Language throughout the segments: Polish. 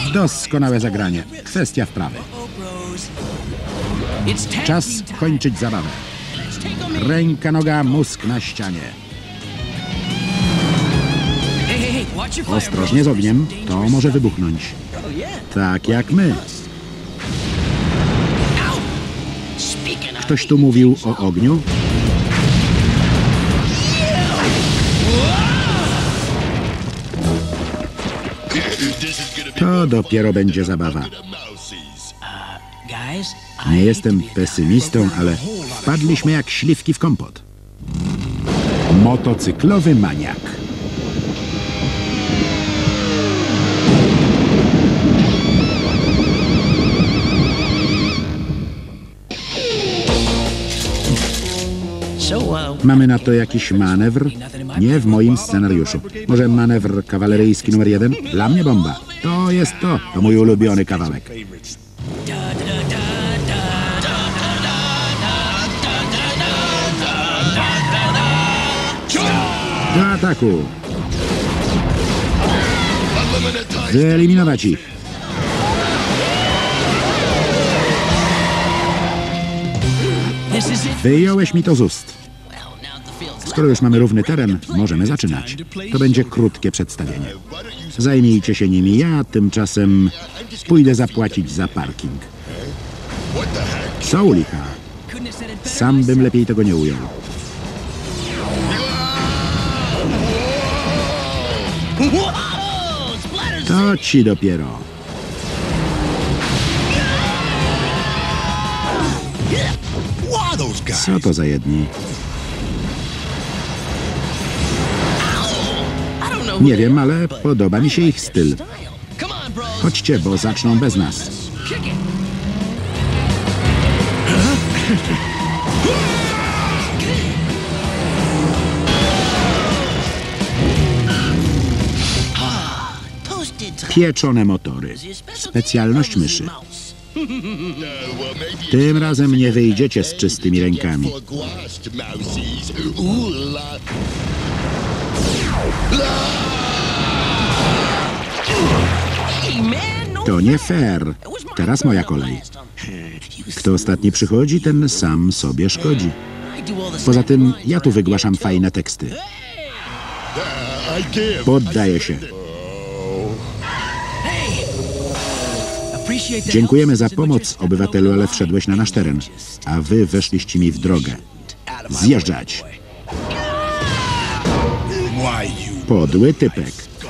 Doskonałe zagranie. Kwestia wprawy. Czas kończyć zabawę. Ręka, noga, mózg na ścianie. Ostrożnie z ogniem, to może wybuchnąć. Tak jak my. Ktoś tu mówił o ogniu? To dopiero będzie zabawa. Nie jestem pesymistą, ale wpadliśmy jak śliwki w kompot. Motocyklowy maniak. Mamy na to jakiś manewr? Nie w moim scenariuszu. Może manewr kawaleryjski numer 1? Dla mnie bomba. To jest to. To mój ulubiony kawałek. Do ataku. Wyeliminować ich. Wyjąłeś mi to z ust. Skoro już mamy równy teren, możemy zaczynać. To będzie krótkie przedstawienie. Zajmijcie się nimi, ja tymczasem pójdę zapłacić za parking. Co u licha? Sam bym lepiej tego nie ujął. To ci dopiero. Co to za jedni? Nie wiem, ale podoba mi się ich styl. Chodźcie, bo zaczną bez nas. Pieczone motory. Specjalność myszy. Tym razem nie wyjdziecie z czystymi rękami. To nie fair. Teraz moja kolej. Kto ostatni przychodzi, ten sam sobie szkodzi. Poza tym ja tu wygłaszam fajne teksty. Poddaję się. Dziękujemy za pomoc, obywatelu, ale wszedłeś na nasz teren, a wy weszliście mi w drogę. Zjeżdżać. Podły typek.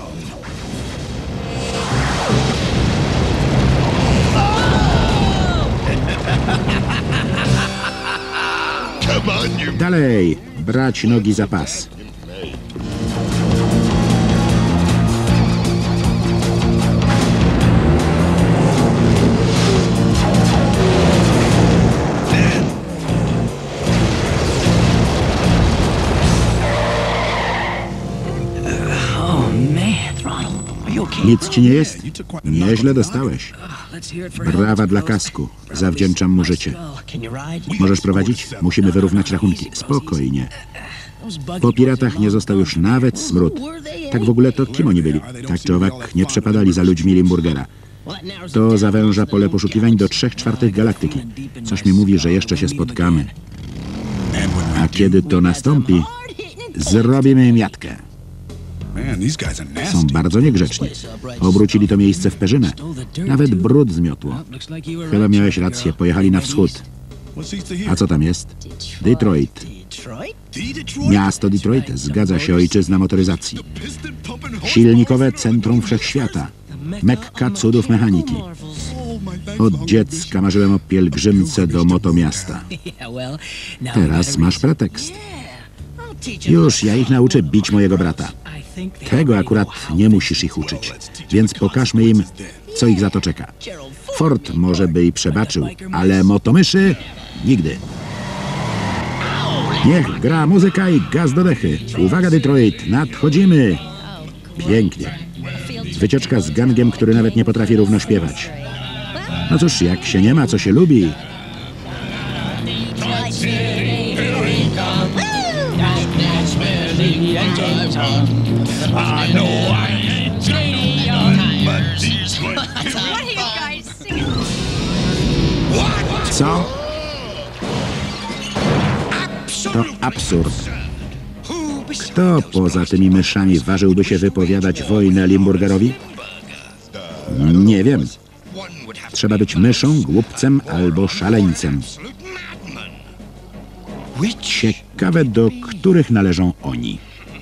Dalej, brać nogi za pas. Nic ci nie jest? Nieźle dostałeś. Brawa dla kasku. Zawdzięczam mu życie. Możesz prowadzić? Musimy wyrównać rachunki. Spokojnie. Po piratach nie został już nawet smród. Tak w ogóle to kim oni byli? Tak czy owak nie przepadali za ludźmi Limburgera. To zawęża pole poszukiwań do 3/4 galaktyki. Coś mi mówi, że jeszcze się spotkamy. A kiedy to nastąpi, zrobimy miatkę. Są bardzo niegrzeczni. Obrócili to miejsce w perzynę. Nawet brud zmiotło. Chyba miałeś rację, pojechali na wschód. A co tam jest? Detroit. Miasto Detroit. Zgadza się, ojczyzna motoryzacji. Silnikowe centrum wszechświata. Mekka cudów mechaniki. Od dziecka marzyłem o pielgrzymce do motomiasta. Teraz masz pretekst. Już, ja ich nauczę bić mojego brata. Tego akurat nie musisz ich uczyć. Więc pokażmy im, co ich za to czeka. Ford może by i przebaczył, ale motomyszy nigdy. Niech gra muzyka i gaz do dechy. Uwaga, Detroit, nadchodzimy. Pięknie. Wycieczka z gangiem, który nawet nie potrafi równo śpiewać. No cóż, jak się nie ma, co się lubi. Co? To absurd. Kto poza tymi myszami ważyłby się wypowiadać wojnę Limburgerowi? Nie wiem. Trzeba być myszą, głupcem albo szaleńcem. Ciekawe, do których należą oni.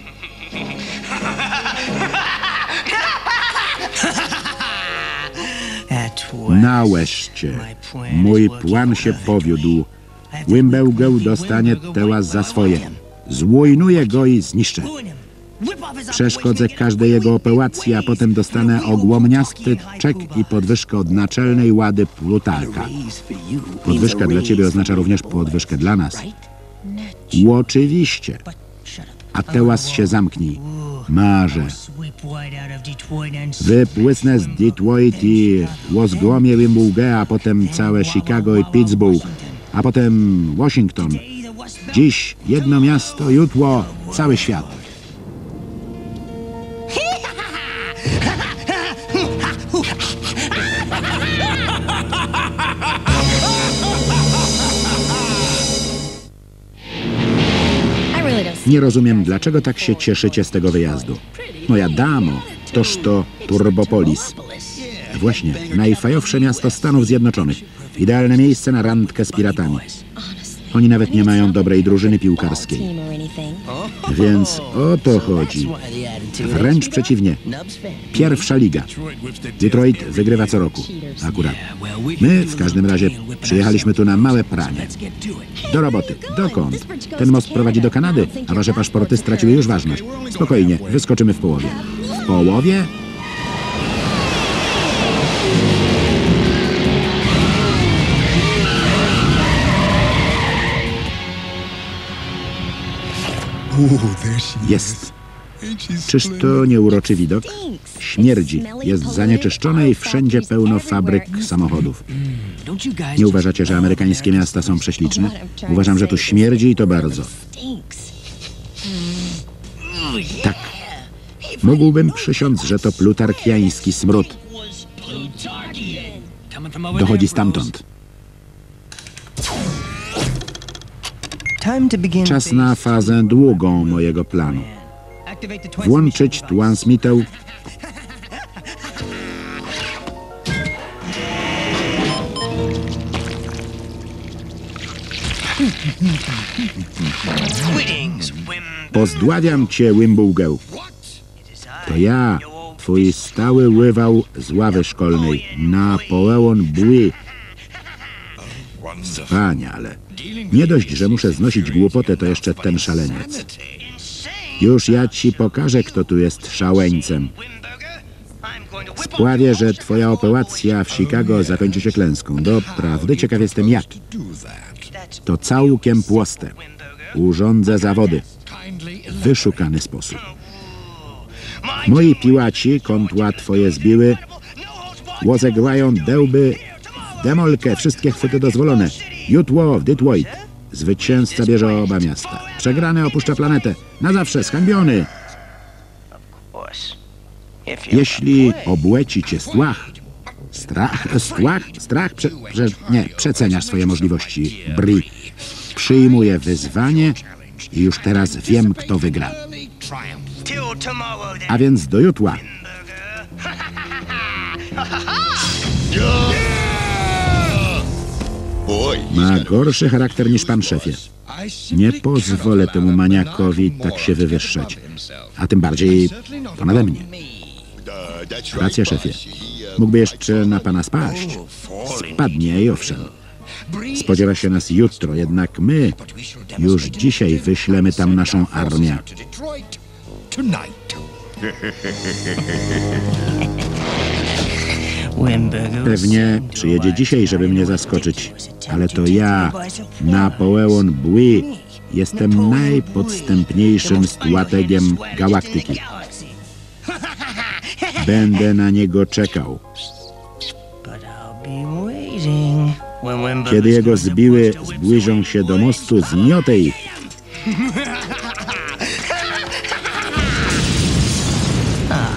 Nałeżcie. Mój plan się powiódł. Wimbełgeł dostanie teraz za swoje. Zrujnuję go i zniszczę. Przeszkodzę każdej jego operacji, a potem dostanę ogłomniasty czek i podwyżkę od naczelnej łady Plutarka. Podwyżka dla ciebie oznacza również podwyżkę dla nas. Oczywiście. A teraz się zamknij. Marzę. Wypłysnę z Detroit i rozgromię Wimburgera, a potem całe Chicago i Pittsburgh, a potem Washington. Dziś jedno miasto, jutro cały świat. Nie rozumiem, dlaczego tak się cieszycie z tego wyjazdu. Moja damo, toż to Turbopolis. Właśnie, najfajowsze miasto Stanów Zjednoczonych. Idealne miejsce na randkę z piratami. Oni nawet nie mają dobrej drużyny piłkarskiej. Więc o to chodzi. Wręcz przeciwnie. Pierwsza liga. Detroit wygrywa co roku. Akurat. My w każdym razie przyjechaliśmy tu na małe pranie. Do roboty. Dokąd? Ten most prowadzi do Kanady, a wasze paszporty straciły już ważność. Spokojnie, wyskoczymy w połowie. W połowie? Jest. Czyż to nie uroczy widok? Śmierdzi. Jest zanieczyszczone i wszędzie pełno fabryk samochodów. Nie uważacie, że amerykańskie miasta są prześliczne? Uważam, że tu śmierdzi i to bardzo. Tak. Mógłbym przysiąc, że to plutarkiański smród. Dochodzi stamtąd. Czas na fazę długą mojego planu. Włączyć transmitę. Pozdławiam cię, Wimburgeł. To ja, twój stały ływał z ławy szkolnej, Napoleon Bui. Wspaniale. Nie dość, że muszę znosić głupotę, to jeszcze ten szaleniec. Już ja ci pokażę, kto tu jest szaleńcem. Sprawię, że twoja operacja w Chicago zakończy się klęską. Doprawdy ciekaw jestem jak. To całkiem proste. Urządzę zawody. W wyszukany sposób. Moi piłaci, kontra twoje zbiły, rozegrają dełby w demolkę. Wszystkie chwyty dozwolone. Jutro w Detroit. Zwycięzca bierze oba miasta. Przegrany opuszcza planetę. Na zawsze zhańbiony. Jeśli obłeci cię strach, przeceniasz swoje możliwości, Bri. Przyjmuję wyzwanie i już teraz wiem, kto wygra. A więc do jutra. Ma gorszy charakter niż pan, szefie. Nie pozwolę temu maniakowi tak się wywyższać. A tym bardziej to nade mnie. Racja, szefie. Mógłby jeszcze na pana spaść. Spadnie i owszem. Spodziewa się nas jutro, jednak my już dzisiaj wyślemy tam naszą armię. Pewnie przyjedzie dzisiaj, żeby mnie zaskoczyć. Ale to ja, Napoleon Bui, jestem najpodstępniejszym strategiem galaktyki. Będę na niego czekał. Kiedy jego zbiły zbliżą się do mostu, zmiotę ich.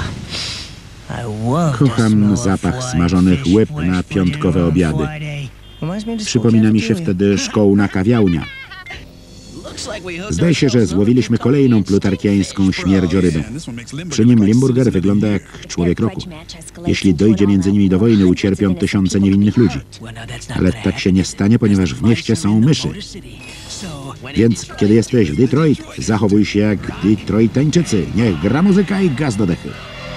Kocham zapach smażonych łyb na piątkowe obiady. Przypomina mi się wtedy szkolna kawiarnia. Zdaje się, że złowiliśmy kolejną plutarkiańską śmierdziorybę. Przy nim Limburger wygląda jak człowiek roku. Jeśli dojdzie między nimi do wojny, ucierpią tysiące niewinnych ludzi. Ale tak się nie stanie, ponieważ w mieście są myszy. Więc kiedy jesteś w Detroit, zachowuj się jak Detroitańczycy. Niech gra muzyka i gaz do dechy.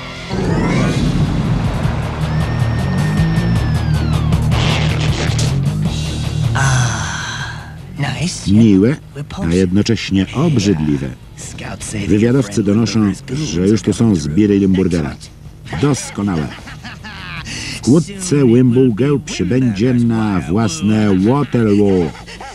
Miłe, a jednocześnie obrzydliwe. Wywiadowcy donoszą, że już tu są zbiry Limburgera. Doskonałe. Wkrótce Wimbułgę przybędzie na własne Waterloo.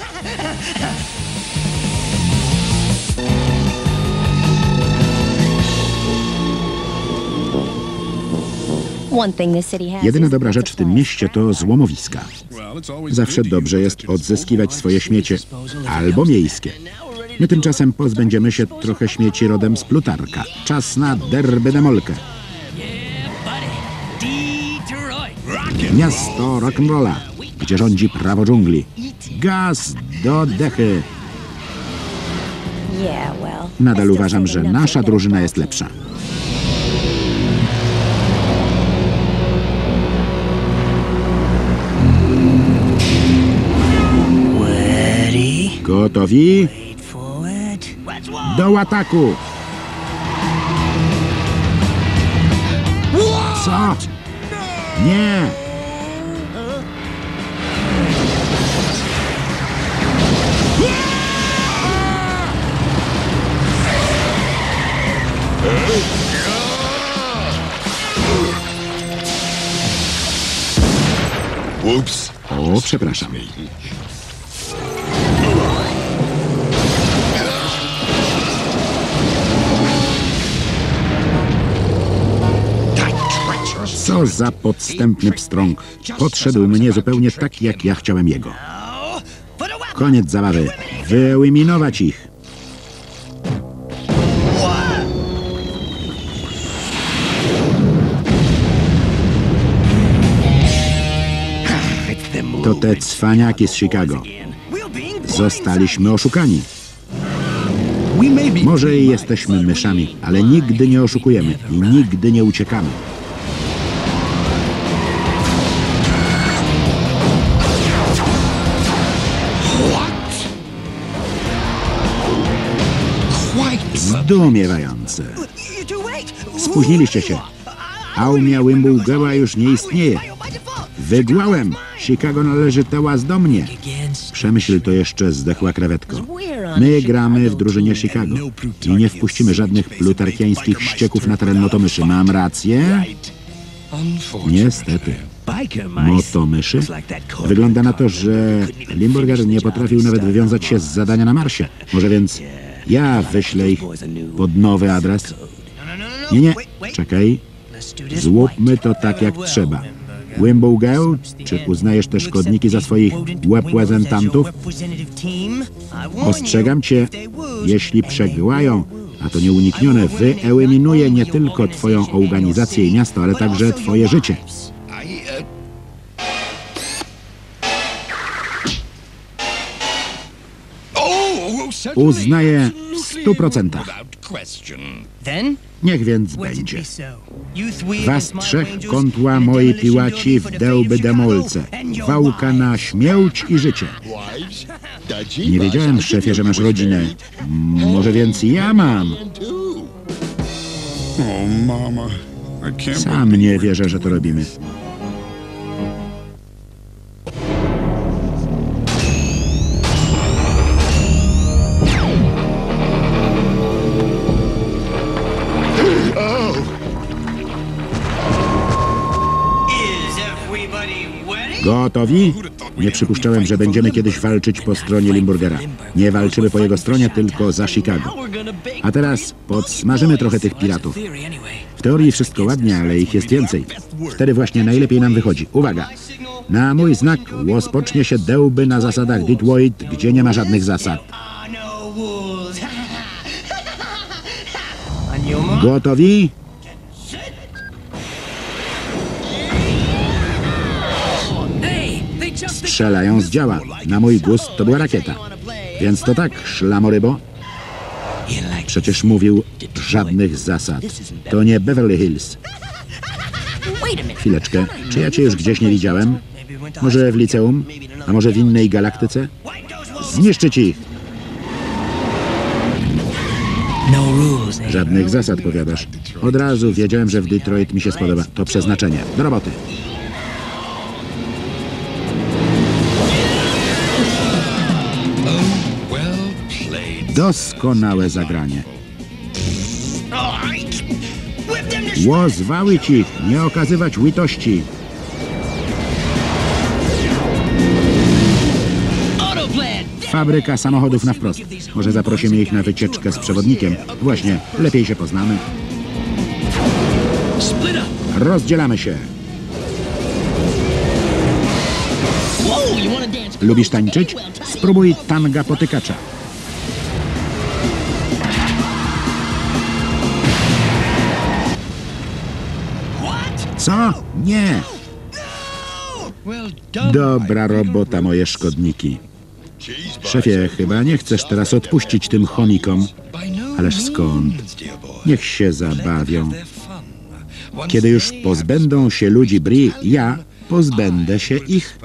Jedyna dobra rzecz w tym mieście to złomowiska. Zawsze dobrze jest odzyskiwać swoje śmiecie, albo miejskie. My tymczasem pozbędziemy się trochę śmieci rodem z Plutarka. Czas na derby demolkę. Miasto rock'n'rolla, gdzie rządzi prawo dżungli. Gaz do dechy. Nadal uważam, że nasza drużyna jest lepsza. Gotowi? Do ataku! Co? Nie! Ups. O, przepraszam. Co za podstępny pstrąg. Podszedł mnie zupełnie tak, jak ja chciałem jego. Koniec zabawy. Wyeliminować ich. To te cwaniaki z Chicago. Zostaliśmy oszukani. Może i jesteśmy myszami, ale nigdy nie oszukujemy i nigdy nie uciekamy. Zdumiewające. Spóźniliście się. Armia Wimbułgęła już nie istnieje. Wygłałem. Chicago należy teraz do mnie. Przemyśl to jeszcze, zdechła krewetko. My gramy w drużynie Chicago i nie wpuścimy żadnych plutarkiańskich ścieków na teren motomyszy. Mam rację? Niestety. Motomyszy? Wygląda na to, że Limburger nie potrafił nawet wywiązać się z zadania na Marsie. Może więc ja wyślę ich pod nowy adres? Nie, czekaj. Złóżmy to tak, jak trzeba. Wimbułgę, czy uznajesz te szkodniki za swoich reprezentantów? Ostrzegam cię, jeśli przegrają, a to nieuniknione, wyeliminuje nie tylko twoją organizację i miasto, ale także twoje życie. Uznaję w 100%. Niech więc będzie. Was trzech kontła moi piłaci w derby demolce. Wałka na śmierć i życie. Nie wiedziałem, szefie, że masz rodzinę. Może więc ja mam. Sam nie wierzę, że to robimy. Gotowi? Nie przypuszczałem, że będziemy kiedyś walczyć po stronie Limburgera. Nie walczymy po jego stronie, tylko za Chicago. A teraz podsmażymy trochę tych piratów. W teorii wszystko ładnie, ale ich jest więcej. Wtedy właśnie najlepiej nam wychodzi. Uwaga! Na mój znak rozpocznie się derby na zasadach Detroit, gdzie nie ma żadnych zasad. Gotowi? Strzelają z działa. Na mój gust to była rakieta. Więc to tak, szlamorybo. Przecież mówił żadnych zasad. To nie Beverly Hills. Chwileczkę, czy ja cię już gdzieś nie widziałem? Może w liceum? A może w innej galaktyce? Zniszczyć ich! Żadnych zasad, powiadasz. Od razu wiedziałem, że w Detroit mi się spodoba. To przeznaczenie. Do roboty. Doskonałe zagranie. Łozwały ci, nie okazywać litości. Fabryka samochodów na wprost. Może zaprosimy ich na wycieczkę z przewodnikiem. Właśnie, lepiej się poznamy. Rozdzielamy się. Lubisz tańczyć? Spróbuj tanga potykacza. Co? Nie. Dobra robota, moje szkodniki. Szefie, chyba nie chcesz teraz odpuścić tym chomikom. Ależ skąd? Niech się zabawią. Kiedy już pozbędą się ludzi Bree, ja pozbędę się ich.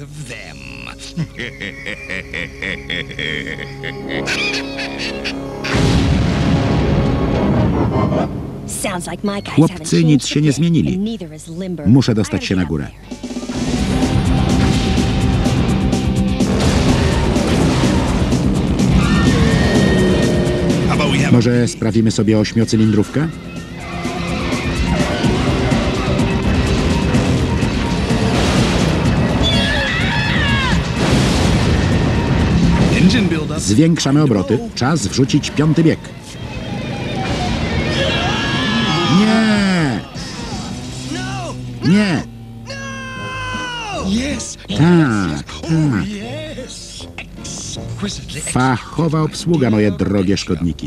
Chłopcy nic się nie zmienili. Muszę dostać się na górę. Może sprawimy sobie 8-cylindrówkę? Zwiększamy obroty. Czas wrzucić 5. bieg. Nie! Nie! Tak, tak. Fachowa obsługa, moje drogie szkodniki.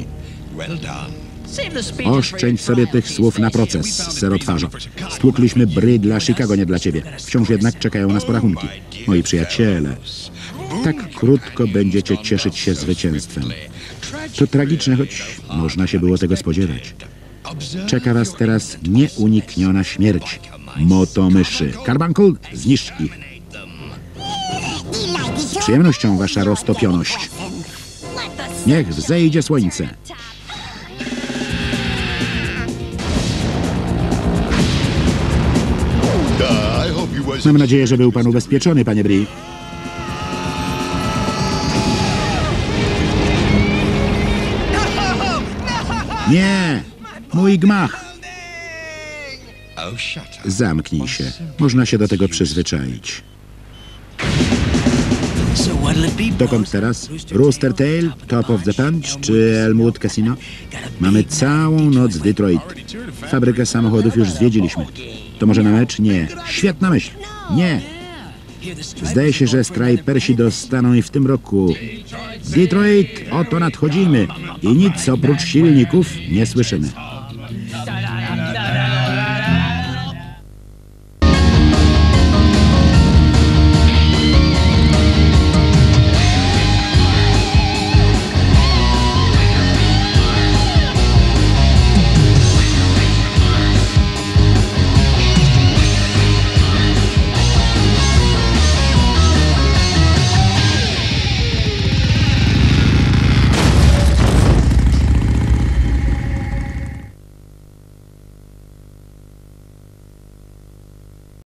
Oszczędź sobie tych słów na proces, serotwarzo. Stłukliśmy Bree dla Chicago, nie dla ciebie. Wciąż jednak czekają nas porachunki. Moi przyjaciele, tak krótko będziecie cieszyć się zwycięstwem. To tragiczne, choć można się było tego spodziewać. Czeka was teraz nieunikniona śmierć. Motomyszy. Carbuncle, zniszcz ich. Z przyjemnością, wasza roztopioność. Niech wzejdzie słońce. Mam nadzieję, że był pan ubezpieczony, panie Bree. Nie! Mój gmach! Zamknij się. Można się do tego przyzwyczaić. Dokąd teraz? Rooster Tail, Top of the Punch czy Elmwood Casino? Mamy całą noc w Detroit. Fabrykę samochodów już zwiedziliśmy. To może na mecz? Nie. Świetna myśl. Nie. Zdaje się, że Stripersi dostaną i w tym roku. Detroit, oto nadchodzimy. I nic oprócz silników nie słyszymy.